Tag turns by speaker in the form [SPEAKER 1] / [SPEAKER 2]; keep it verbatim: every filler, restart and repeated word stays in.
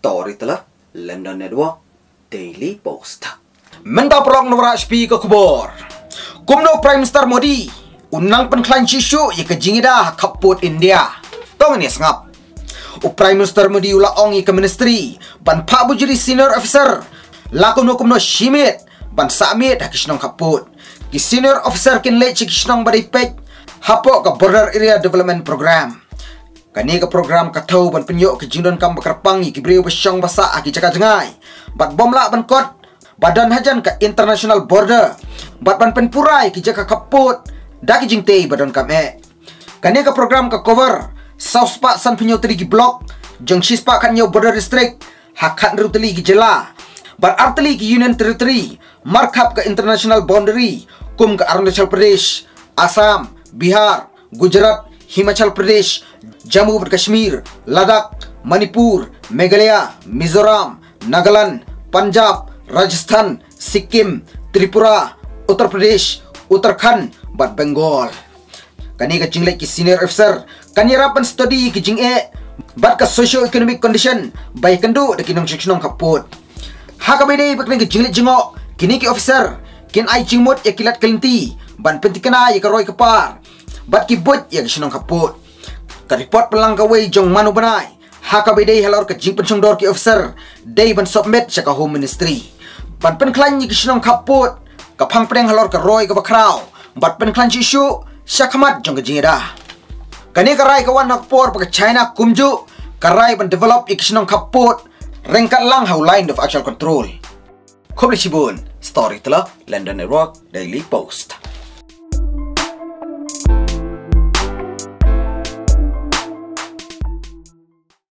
[SPEAKER 1] story telah London Network Daily Post. Mentah perang nomor H P ke kubur. Kumno Prime Minister Modi unang penklan cisu ye kejingida kaput India. Tong ni sengap. U Prime Minister Modi ula ongi ke ministry ban pak bujuri senior officer lakuno kumno shimit ban samit hakisnong kaput. Ki senior officer kin le cikisnong baripek hapo ke border area development program. Kani ke program katau ban penyok ke jingdon kam bakarpangi ki beriu besyong basa aki cakap jengai. Bat bom la ban kot badan hajan ke international border. Bat ban penpurai ki jaka kaput da ki jingtei badan kam e. Kani ke program ke cover South Park san penyok teri ki blok jeng sispa kan yo border district hakat ruteli ki jela. Bat arteli ki union territory markap ke international boundary kum ke Arunachal Pradesh, Assam, Bihar, Gujarat, Himachal Pradesh, Jammu dan Kashmir, Ladakh, Manipur, Meghalaya, Mizoram, Nagaland, Punjab, Rajasthan, Sikkim, Tripura, Uttar Pradesh, Uttarakhand, bat Bengal. Kani ka jinglek ki senior officer, kani rapan study ki jing e, bat ka socio-economic condition, baik kendu de kinong seksnong kaput. Haka bede bakne ki jinglek jingok, kini ki officer, kin ai jingmut ya kilat kelinti, ban pentikana ya karoi kepar, bat ki but ya kinong kaput. Ka report pelang kawai jong manu banai haka bedai halor ke jing pensong dor ki officer day ban submit sa ka home ministry ban pen klan ni kisnong kaput ka phang preng halor ka roy ka bakraw bat pen klan chisu sa khamat jong ka jingeda kani ka rai ka wan hakpor pa China kumju ka rai ban develop ikisnong kaput rengkat lang how line of actual control. Khobli Shibun story telah London Network Daily Post.